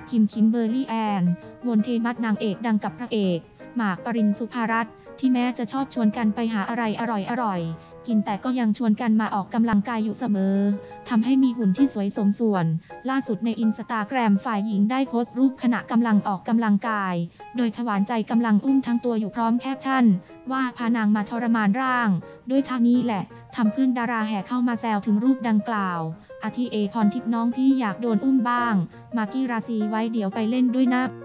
คิมเบอร์รี่แอนวนเทมัสนางเอกดังกับพระเอกหมากปรินสุภารัตน์ที่แม้จะชอบชวนกันไปหาอะไรอร่อยกินแต่ก็ยังชวนกันมาออกกำลังกายอยู่เสมอทำให้มีหุ่นที่สวยสมส่วนล่าสุดในอินสตาแกรมฝ่ายหญิงได้โพสต์รูปขณะกำลังออกกำลังกายโดยถวานใจกำลังอุ้มทั้งตัวอยู่พร้อมแคปชั่นว่าพานางมาทรมานร่างด้วยท่านี้แหละทำเพื่อนดาราแห่เข้ามาแซวถึงรูปดังกล่าวอาทิเอพรทิพย์น้องพี่อยากโดนอุ้มบ้างมากกี้ราศีไว้เดี๋ยวไปเล่นด้วยนะ